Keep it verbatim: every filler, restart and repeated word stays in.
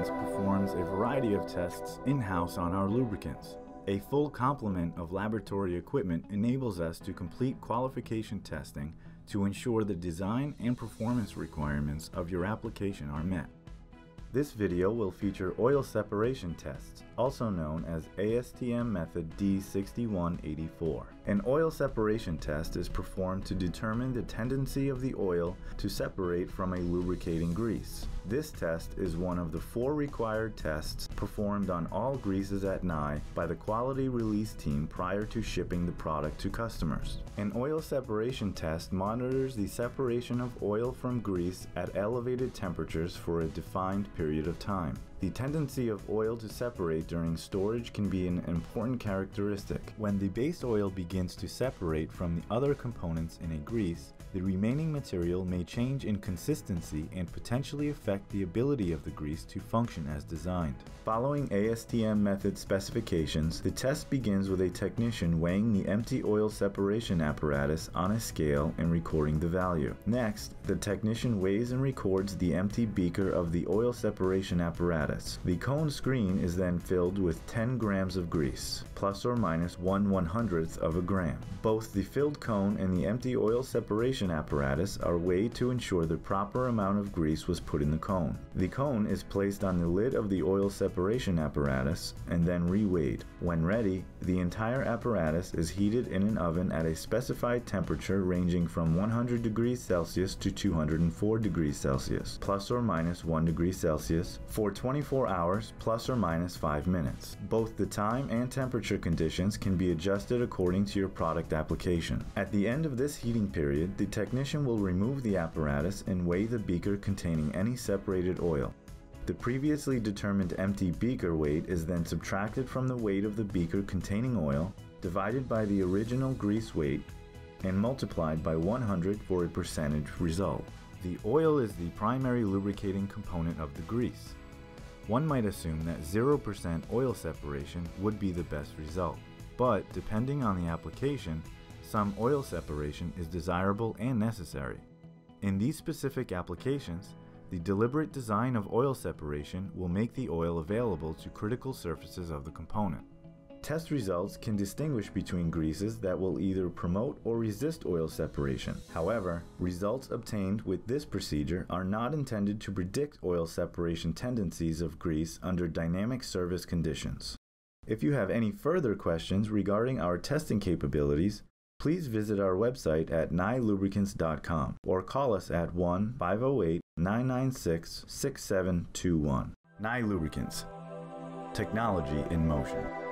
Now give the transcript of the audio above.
Lubricants performs a variety of tests in-house on our lubricants. A full complement of laboratory equipment enables us to complete qualification testing to ensure the design and performance requirements of your application are met. This video will feature oil separation tests, also known as A S T M method D sixty-one eighty-four. An oil separation test is performed to determine the tendency of the oil to separate from a lubricating grease. This test is one of the four required tests performed on all greases at Nye by the quality release team prior to shipping the product to customers. An oil separation test monitors the separation of oil from grease at elevated temperatures for a defined period of time. The tendency of oil to separate during storage can be an important characteristic. When the base oil begins to separate from the other components in a grease, the remaining material may change in consistency and potentially affect the ability of the grease to function as designed. Following A S T M method specifications, the test begins with a technician weighing the empty oil separation apparatus on a scale and recording the value. Next, the technician weighs and records the empty beaker of the oil separation apparatus. The cone screen is then filled with ten grams of grease, plus or minus one one hundredth of a gram. Both the filled cone and the empty oil separation apparatus are weighed to ensure the proper amount of grease was put in the cone. The cone is placed on the lid of the oil separation apparatus and then reweighed. When ready, the entire apparatus is heated in an oven at a specified temperature ranging from one hundred degrees Celsius to two hundred four degrees Celsius, plus or minus one degree Celsius, for twenty-four hours plus or minus five minutes. Both the time and temperature conditions can be adjusted according to your product application. At the end of this heating period, the technician will remove the apparatus and weigh the beaker containing any separated oil. The previously determined empty beaker weight is then subtracted from the weight of the beaker containing oil, divided by the original grease weight, and multiplied by one hundred for a percentage result. The oil is the primary lubricating component of the grease. One might assume that zero percent oil separation would be the best result, but depending on the application, some oil separation is desirable and necessary. In these specific applications, the deliberate design of oil separation will make the oil available to critical surfaces of the component. Test results can distinguish between greases that will either promote or resist oil separation. However, results obtained with this procedure are not intended to predict oil separation tendencies of grease under dynamic service conditions. If you have any further questions regarding our testing capabilities, please visit our website at nye lubricants dot com or call us at one five zero eight, nine nine six, six seven two one. Nye Lubricants. Technology in motion.